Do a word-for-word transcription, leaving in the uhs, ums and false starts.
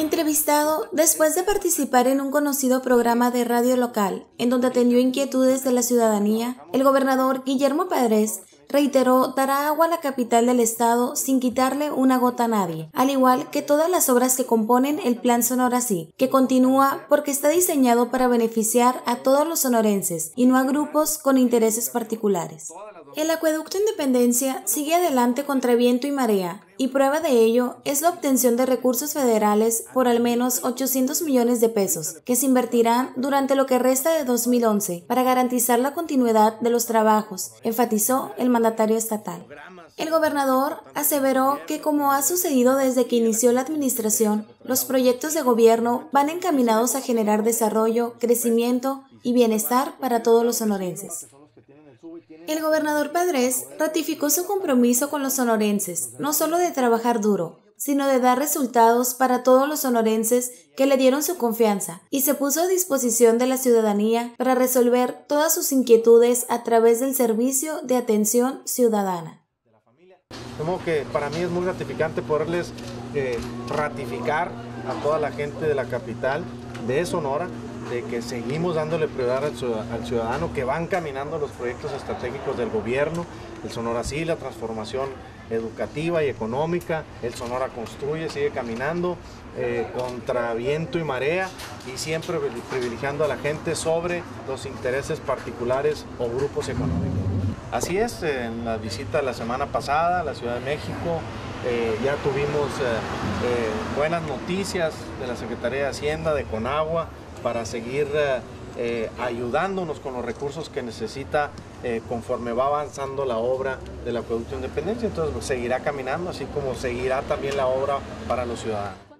Entrevistado después de participar en un conocido programa de radio local, en donde atendió inquietudes de la ciudadanía, el gobernador Guillermo Padres reiteró dará agua a la capital del estado sin quitarle una gota a nadie, al igual que todas las obras que componen el Plan Sonora Sí, que continúa porque está diseñado para beneficiar a todos los sonorenses y no a grupos con intereses particulares. El acueducto Independencia sigue adelante contra viento y marea, y prueba de ello es la obtención de recursos federales por al menos ochocientos millones de pesos, que se invertirán durante lo que resta de dos mil once para garantizar la continuidad de los trabajos, enfatizó el mandatario estatal. El gobernador aseveró que, como ha sucedido desde que inició la administración, los proyectos de gobierno van encaminados a generar desarrollo, crecimiento y bienestar para todos los sonorenses. El gobernador Padres ratificó su compromiso con los sonorenses, no solo de trabajar duro, sino de dar resultados para todos los sonorenses que le dieron su confianza, y se puso a disposición de la ciudadanía para resolver todas sus inquietudes a través del servicio de atención ciudadana. Como que para mí es muy gratificante poderles eh, ratificar a toda la gente de la capital de Sonora, de que seguimos dándole prioridad al ciudadano, que van caminando los proyectos estratégicos del gobierno, el Sonora Sí, la transformación educativa y económica, el Sonora Construye, sigue caminando eh, contra viento y marea y siempre privilegiando a la gente sobre los intereses particulares o grupos económicos. Así es, en la visita la semana pasada a la Ciudad de México, eh, ya tuvimos eh, eh, buenas noticias de la Secretaría de Hacienda, de Conagua, para seguir eh, eh, ayudándonos con los recursos que necesita eh, conforme va avanzando la obra del Acueducto Independencia. Entonces pues, seguirá caminando, así como seguirá también la obra para los ciudadanos.